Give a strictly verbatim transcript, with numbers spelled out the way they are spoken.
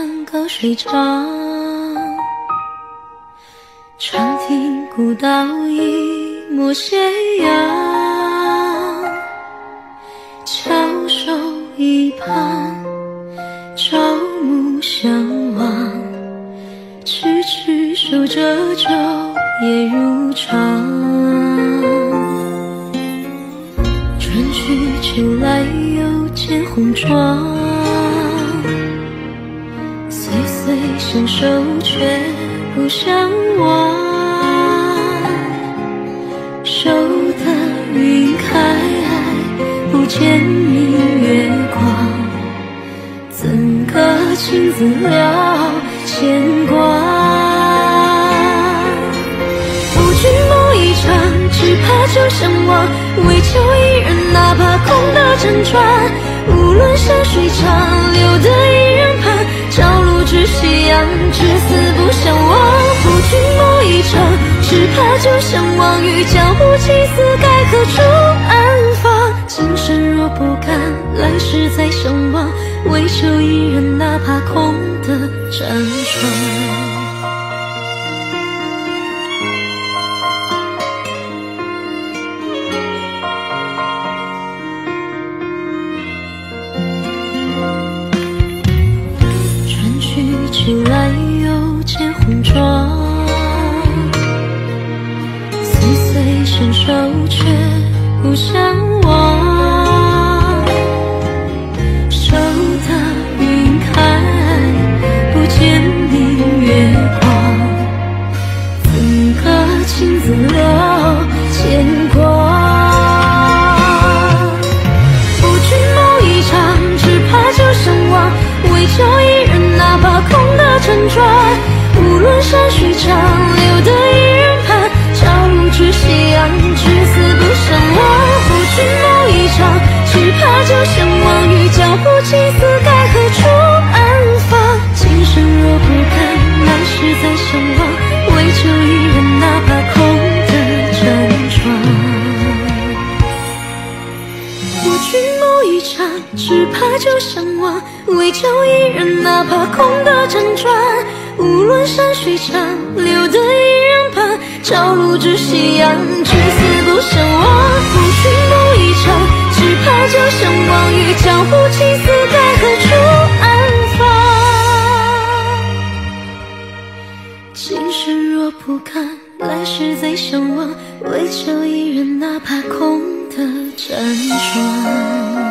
山隔水长，长亭古道一抹斜阳，翘首一旁，朝暮相望，痴痴守着昼夜如常。春去秋来又见红妆，岁岁相守却不相忘，守得云开不见明月光，怎可亲自了牵挂。夫君梦一场，只怕旧相忘，为求一人，哪怕空的辗转，无论山水长，留得一人盼，朝露至夕阳，至死不相忘。夫君梦一场，只怕旧相忘，与江湖情丝该何处安放？今生若不敢，来世再相望，为求一人，哪怕空的辗转。秋来又见红妆，岁岁相守却不相忘，守得云开不见明月光，怎可亲自了牵挂。夫君梦一场，只怕旧相忘，为求一人，哪怕空的辗转，无论山水长，留得一人盼，朝露至夕阳，至死不相忘。夫君梦一场，只怕旧相忘，与江湖情丝该何处安放？今生若不敢，来世再相望，为求一人，哪怕空的辗转。夫君梦一场，只怕旧相忘，为求一人，哪怕空的辗转，无论山水长，留得一人盼，朝露至夕阳，至死不相忘。夫君梦一场，只怕旧相忘，与江湖情丝该何处安放？今生若不敢，来世再相望，为求一人，哪怕空的辗转。